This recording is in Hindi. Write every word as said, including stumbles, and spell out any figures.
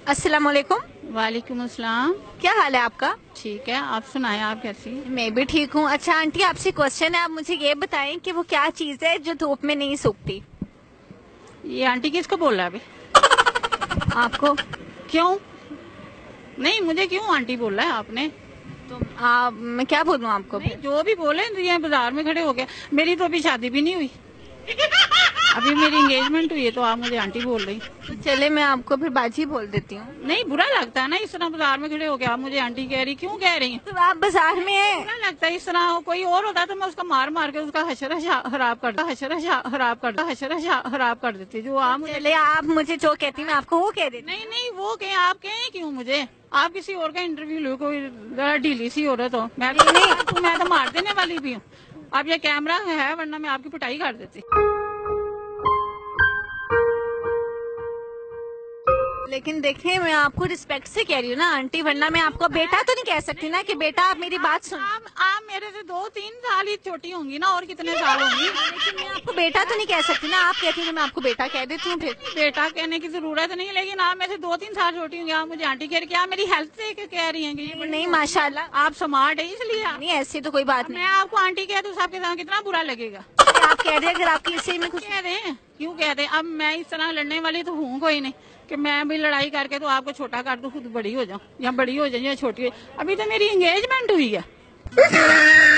अस्सलाम वालेकुम। वालेकुम अस्सलाम। क्या हाल है आपका? ठीक है, आप सुनाएं, आप कैसी हैं? मैं भी ठीक हूँ। अच्छा आंटी, आपसे क्वेश्चन है, आप मुझे ये बताएं कि वो क्या चीज़ है जो धूप में नहीं सूखती? ये आंटी किसको बोल रहा है अभी? आपको। क्यों? नहीं, मुझे क्यों आंटी बोल रहा है आपने? तो आप, मैं क्या बोलूँ आपको? नहीं, जो भी बोले ये बाजार में खड़े हो गए। मेरी तो अभी शादी भी नहीं हुई, अभी मेरी एंगेजमेंट हुई है, तो आप मुझे आंटी बोल रही? तो चले मैं आपको फिर बाजी बोल देती हूँ। नहीं, बुरा लगता है ना इस तरह बाजार में खड़े हो गए आप मुझे आंटी कह रही, क्यों कह रही? तो आप बाजार में हैं। बुरा लगता है इस तरह। कोई और होता तो मैं उसका मार मार के उसका हशरा खराब कर हशरा खराब कर हशरा खराब कर देती। जो आप मुझे चले आप मुझे जो कहती मैं आपको वो कह देती। नहीं नहीं, वो कहें, आप कहें क्यों मुझे? आप किसी और का इंटरव्यू लो, कोई जरा ढीली सी औरत हो। मैं तो नहीं, तो मैं तो मार देने वाली भी हूँ। अब ये कैमरा है, वरना मैं आपकी पिटाई कर देती। लेकिन देखिए, मैं आपको रिस्पेक्ट से कह रही हूँ ना आंटी, वरना मैं आपको बेटा तो नहीं कह सकती ना कि बेटा आप मेरी बात सुन। आप, आप मेरे से दो तीन साल ही छोटी होंगी ना, और कितने साल होंगी? लेकिन मैं आपको बेटा तो नहीं कह सकती ना, आप कहती हैं मैं आपको बेटा कह देती हूँ। फिर बेटा कहने की जरूरत नहीं, लेकिन आप मेरे से दो तीन साल छोटी होंगी, आप मुझे आंटी कह रही, क्या मेरी हेल्थ से कह रही हैं? कि नहीं माशाल्लाह आप स्मार्ट है इसलिए। नहीं, ऐसी तो कोई बात नहीं। मैं आपको आंटी कह दूँ सबके साथ कितना बुरा लगेगा? आप कह रहे हैं, अगर आपकी इसी में कुछ कह दें, क्यों कह दें? अब मैं इस तरह लड़ने वाली तो हूँ कोई नहीं कि मैं भी लड़ाई करके तो आपको छोटा कर दूं, खुद बड़ी हो जाऊं, या बड़ी हो जाऊं या छोटी हो। अभी तो मेरी एंगेजमेंट हुई है।